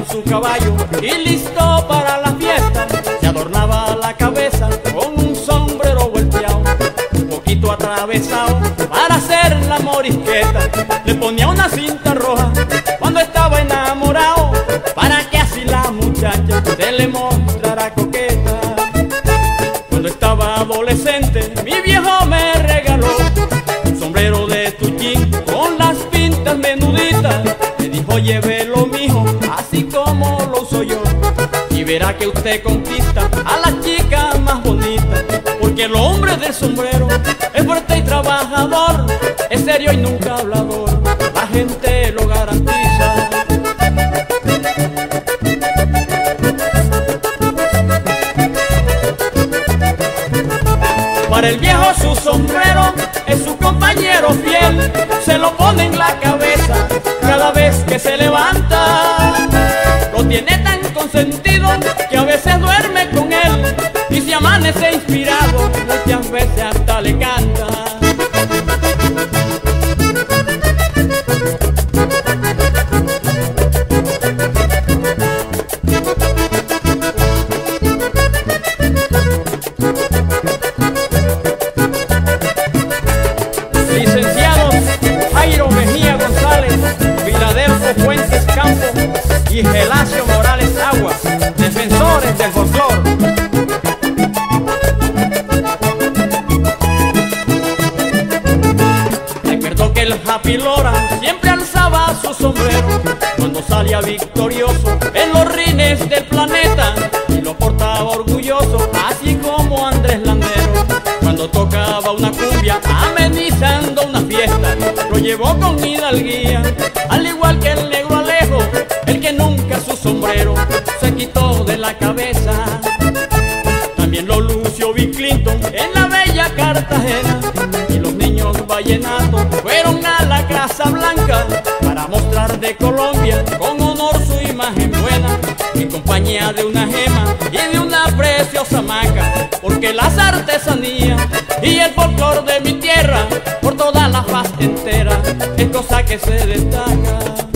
su caballo y listo para la fiesta. Se adornaba la cabeza con un sombrero volteado, un poquito atravesado para hacer la morisqueta. Le ponía una cinta roja cuando estaba enamorado, para que así la muchacha se le mostrara coqueta. Cuando estaba adolescente, mi viejo me regaló un sombrero de tuchín con las pintas menuditas. Me dijo: llévelo, mijo, así como lo uso yo, y verá que usted conquista a las chicas más bonitas. Porque el hombre del sombrero es fuerte y trabajador, es serio y nunca hablador, la gente lo garantiza. Para el viejo su sombrero es su compañero fiel, se lo pone en la cabeza cada vez que se levanta. Lo tiene tan consentido que a veces duerme con él, y si amanece inspirado muchas veces hasta le canta. Licenciados Jairo Mejía González, Viladelfo Fuentes Campo y Gelacio Morales Agua, defensores del folclor. Recuerdo que el Happy Lora siempre alzaba su sombrero cuando salía victorioso en los rines del planeta, y lo portaba orgulloso, así como Andrés Landero. Cuando tocaba una cumbia amenizando una fiesta, lo llevó con hidalguía, al igual que el negro Alejo, el que nunca su sombrero se quitó de la cabeza. También lo lució Bill Clinton en la bella Cartagena, y los niños vallenatos fueron a la Casa Blanca para mostrar de Colombia con honor su imagen buena, en compañía de una gema y de una preciosa maca. Porque las artesanías y el folclor de mi tierra por toda la faz entera es cosa que se destaca.